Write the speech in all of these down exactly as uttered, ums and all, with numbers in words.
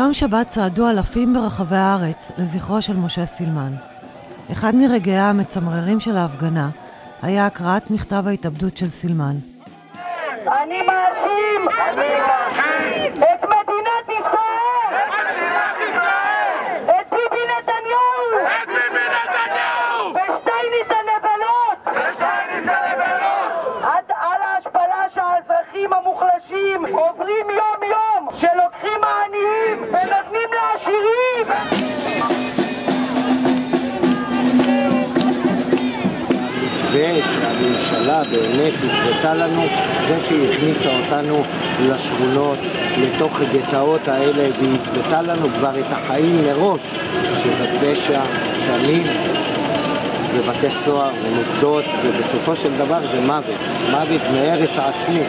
ביום שבת צעדו אלפים ברחבי הארץ לזכרו של משה סילמן. אחד מרגעיה המצמררים של ההפגנה היה הקראת מכתב ההתאבדות של סילמן. אני מאשים את מדינת ישראל, את ביבי נתניהו, ושטייניץ הנבלות, על ההשפלה שהאזרחים המוחלשים עוברים יום יום, שלוקחים העניים ונותנים לעשירים. ושהממשלה באמת התוותה לנו, זה שהיא הכניסה אותנו לשכונות, לתוך הגטאות האלה, והתוותה לנו כבר את החיים מראש, שזה פשע, סמים ובתי סוהר ומוסדות, ובסופו של דבר זה מוות, מוות מהרס העצמי.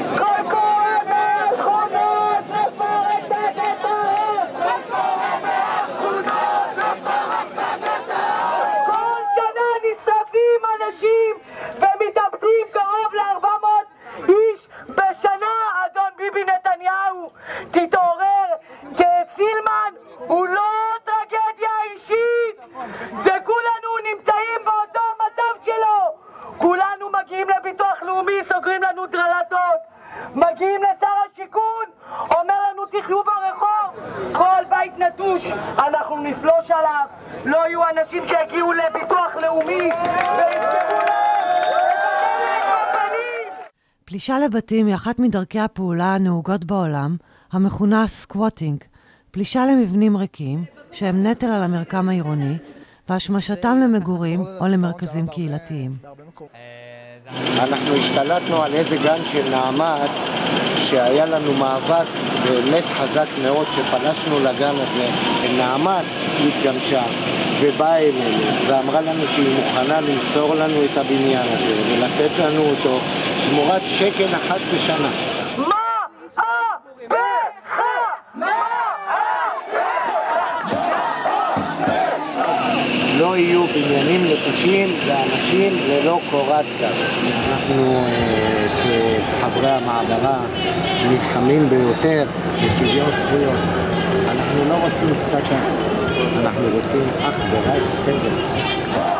ומתאבדים קרוב ל-ארבע מאות איש בשנה, אדון ביבי נתניהו. תתעורר, כי סילמן הוא לא טרגדיה אישית, זה כולנו נמצאים באותו מצב שלו. כולנו מגיעים לביטוח לאומי, סוגרים לנו דלתות, מגיעים לשר השיכון, אומר לנו תחיו ברחוב, כל בית נטוש אנחנו נפלוש עליו. לא יהיו אנשים שהגיעו לביטוח לאומי ויסגרו להם. פלישה לבתים היא אחת מדרכי הפעולה הנהוגות בעולם, המכונה סקווטינג, פלישה למבנים ריקים, שהם נטל על המרקם העירוני, והשמשתם למגורים או למרכזים קהילתיים. אנחנו השתלטנו על איזה גן של נעמת, שהיה לנו מאבק באמת חזק מאוד, שפלשנו לגן הזה. נעמת התגמשה ובאה אלינו ואמרה לנו שהיא מוכנה למסור לנו את הבניין הזה ולתת לנו אותו תמורת שקל אחת בשנה. מה הבך? מה הבך? לא יהיו בניינים נטושים ואנשים ללא קורת גג. אנחנו אה, כחברי המעברה נלחמים ביותר לשוויון זכויות. אנחנו לא רוצים צדקה, אנחנו רוצים אך ורק צדק.